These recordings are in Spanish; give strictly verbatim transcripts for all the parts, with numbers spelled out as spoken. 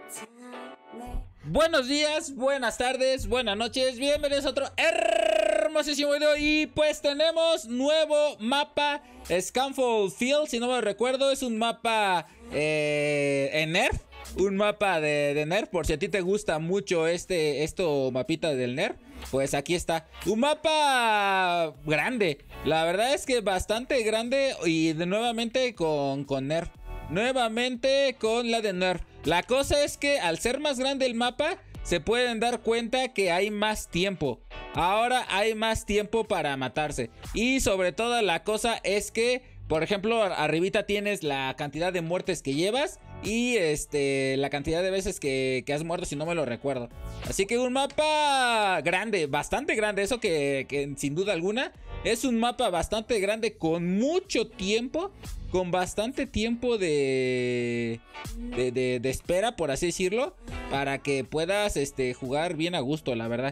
Buenos días, buenas tardes, buenas noches, bienvenidos a otro hermosísimo video. Y pues tenemos nuevo mapa, Scaffold Field, si no me recuerdo, es un mapa eh, en Nerf. Un mapa de, de Nerf, por si a ti te gusta mucho este esto mapita del Nerf, pues aquí está. Un mapa grande, la verdad es que bastante grande y de nuevamente con, con Nerf. Nuevamente con la de Nerf. La cosa es que al ser más grande el mapa, se pueden dar cuenta que hay más tiempo. Ahora hay más tiempo para matarse. Y sobre todo la cosa es que, por ejemplo, arribita tienes la cantidad de muertes que llevas y este la cantidad de veces que, que has muerto, si no me lo recuerdo. Así que un mapa grande, bastante grande. Eso que, que sin duda alguna es un mapa bastante grande con mucho tiempo. Con bastante tiempo de, de, de, de espera, por así decirlo, para que puedas este, jugar bien a gusto, la verdad.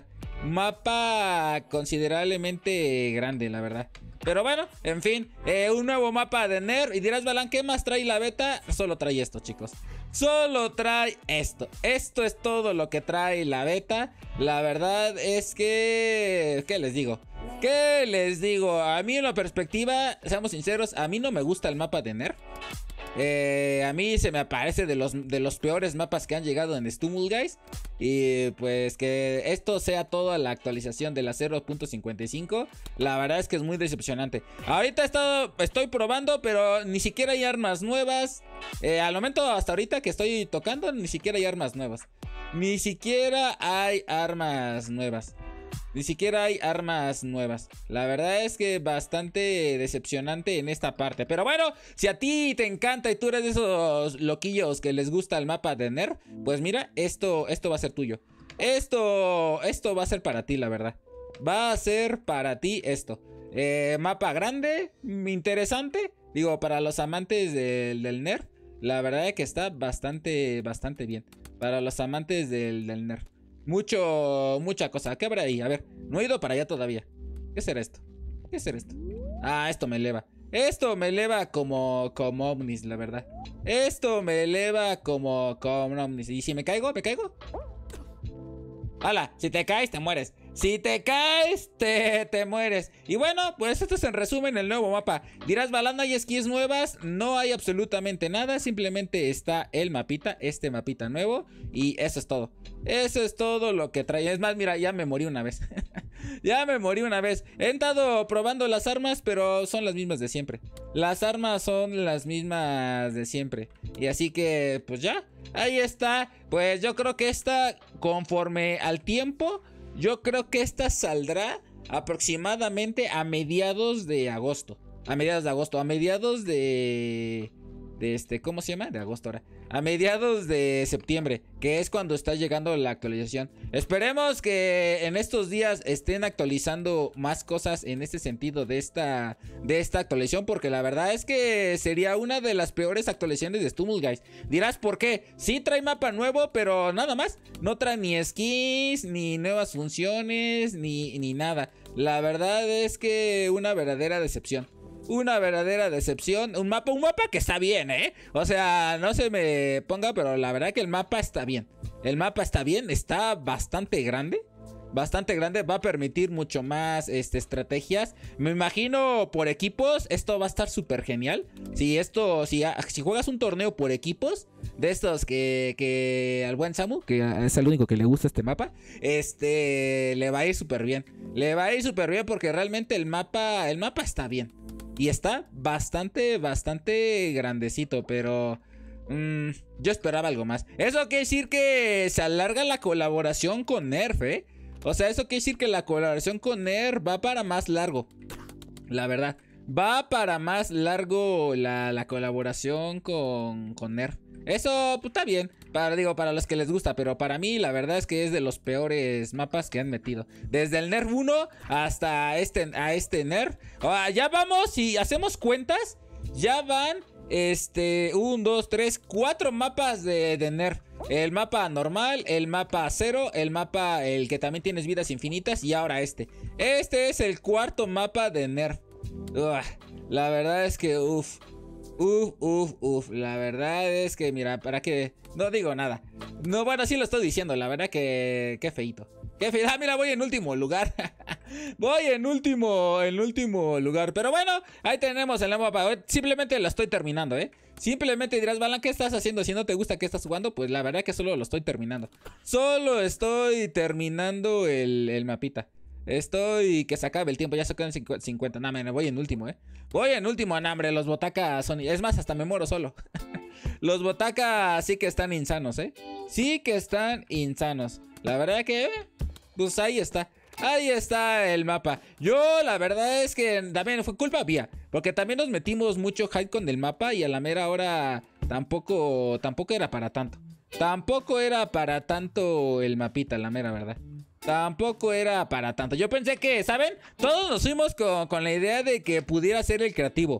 Mapa considerablemente grande, la verdad. Pero bueno, en fin, eh, un nuevo mapa de Nerf. Y dirás, Balan, ¿qué más trae la beta? Solo trae esto, chicos. Solo trae esto. Esto es todo lo que trae la beta. La verdad es que... ¿qué les digo? ¿Qué les digo? A mí en la perspectiva, seamos sinceros, a mí no me gusta el mapa de Nerf. Eh, a mí se me aparece de los, de los peores mapas que han llegado en Stumble, y pues que esto sea toda la actualización de la cero punto cincuenta y cinco, la verdad es que es muy decepcionante. Ahorita he estado, estoy probando, pero ni siquiera hay armas nuevas. eh, Al momento hasta ahorita que estoy tocando, ni siquiera hay armas nuevas. Ni siquiera hay armas nuevas. Ni siquiera hay armas nuevas. La verdad es que bastante decepcionante en esta parte. Pero bueno, si a ti te encanta y tú eres de esos loquillos que les gusta el mapa de Nerf, pues mira, esto, esto va a ser tuyo. Esto, esto va a ser para ti, la verdad. Va a ser para ti esto. Eh, mapa grande, interesante. Digo, para los amantes del, del Nerf, la verdad es que está bastante, bastante bien. Para los amantes del, del Nerf. Mucho, mucha cosa. ¿Qué habrá ahí? A ver, no he ido para allá todavía. ¿Qué será esto? ¿Qué será esto? Ah, esto me eleva. Esto me eleva como, como ovnis, la verdad. Esto me eleva como, como ovnis. ¿Y si me caigo? ¿Me caigo? ¡Hala! Si te caes, te mueres. Si te caes, te, te mueres. Y bueno, pues esto es en resumen el nuevo mapa. Dirás, Balan, ¿hay skins nuevas? No hay absolutamente nada. Simplemente está el mapita, este mapita nuevo. Y eso es todo. Eso es todo lo que trae. Es más, mira, ya me morí una vez. Ya me morí una vez. He estado probando las armas, pero son las mismas de siempre. Las armas son las mismas de siempre. Y así que, pues ya, ahí está. Pues yo creo que esta, conforme al tiempo, yo creo que esta saldrá aproximadamente a mediados de agosto. A mediados de agosto, a mediados de... de este, ¿cómo se llama? De agosto ahora. A mediados de septiembre, que es cuando está llegando la actualización. Esperemos que en estos días estén actualizando más cosas en este sentido de esta, de esta actualización, porque la verdad es que sería una de las peores actualizaciones de Stumble Guys. Dirás, ¿por qué? Sí trae mapa nuevo, pero nada más. No trae ni skins, ni nuevas funciones, ni, ni nada. La verdad es que una verdadera decepción. Una verdadera decepción. Un mapa, un mapa que está bien, ¿eh? O sea, no se me ponga, pero la verdad que el mapa está bien. El mapa está bien, está bastante grande. Bastante grande, va a permitir mucho más este, estrategias. Me imagino por equipos, esto va a estar súper genial. Si esto, si, si juegas un torneo por equipos, de estos que, que al buen Samu, que es el único que le gusta este mapa, este, le va a ir súper bien. Le va a ir súper bien porque realmente el mapa, el mapa está bien. Y está bastante, bastante grandecito, pero... Mmm, yo esperaba algo más. Eso quiere decir que se alarga la colaboración con Nerf, ¿eh? O sea, eso quiere decir que la colaboración con Nerf va para más largo. La verdad, va para más largo la, la colaboración con, con Nerf. Eso pues, está bien, para, digo, para los que les gusta. Pero para mí la verdad es que es de los peores mapas que han metido. Desde el Nerf uno hasta este, a este Nerf. Ah, ya vamos, si hacemos cuentas, ya van... Este, un, dos, tres, cuatro mapas de, de Nerf. El mapa normal, el mapa cero, el mapa, el que también tienes vidas infinitas, y ahora este. Este es el cuarto mapa de Nerf. Ugh, la verdad es que, uff. Uf, uf, uf. La verdad es que, mira, para que... No digo nada. No, bueno, sí lo estoy diciendo, la verdad que... Qué feito. Qué feito. Ah, mira, voy en último lugar. Voy en último, en último lugar. Pero bueno, ahí tenemos el mapa. Simplemente lo estoy terminando, ¿eh? Simplemente dirás, Balan, ¿qué estás haciendo? Si no te gusta qué estás jugando, pues la verdad que solo lo estoy terminando. Solo estoy terminando el, el mapita. Estoy... Que se acabe el tiempo, ya se quedan cincuenta. Nah, me voy en último, ¿eh? Voy en último, nah, hombre, los Botaka son... Es más, hasta me muero solo. Los Botaka sí que están insanos, ¿eh? Sí que están insanos. La verdad que... Eh, pues ahí está. Ahí está el mapa. Yo la verdad es que también fue culpa mía, porque también nos metimos mucho hype con el mapa y a la mera hora tampoco, tampoco era para tanto. Tampoco era para tanto el mapita, la mera verdad. Tampoco era para tanto. Yo pensé que, ¿saben? Todos nos fuimos con, con la idea de que pudiera ser el creativo.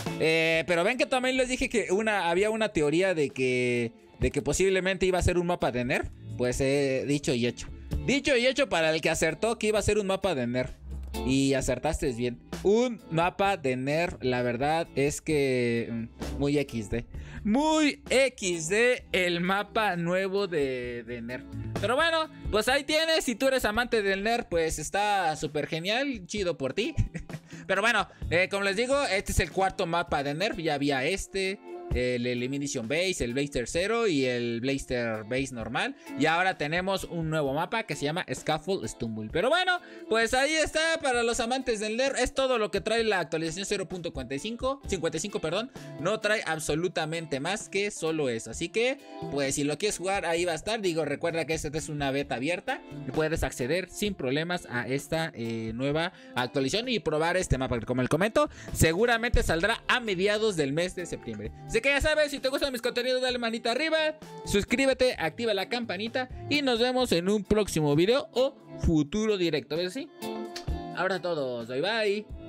Eh, pero ven que también les dije que una, había una teoría de que, de que posiblemente iba a ser un mapa de Nerf. Pues eh, dicho y hecho. Dicho y hecho para el que acertó que iba a ser un mapa de Nerf. Y acertaste bien. Un mapa de Nerf, la verdad es que muy equis de. Muy equis de el mapa nuevo de, de Nerf. Pero bueno, pues ahí tienes. Si tú eres amante del Nerf, pues está súper genial. Chido por ti. Pero bueno, eh, como les digo, este es el cuarto mapa de Nerf. Ya había este, el Elimination Base, el Blaster Zero y el Blaster Base normal. Y ahora tenemos un nuevo mapa que se llama Scaffold Stumble. Pero bueno, pues ahí está para los amantes del Nerf. Es todo lo que trae la actualización cero punto cincuenta y cinco, cincuenta y cinco, perdón. No trae absolutamente más que solo eso. Así que, pues si lo quieres jugar, ahí va a estar. Digo, recuerda que esta es una beta abierta y puedes acceder sin problemas a esta eh, nueva actualización y probar este mapa. Como les comento, seguramente saldrá a mediados del mes de septiembre. Así que ya sabes, si te gustan mis contenidos, dale manita arriba, suscríbete, activa la campanita y nos vemos en un próximo video o futuro directo. ¿Ves así? Ahora todos, bye bye.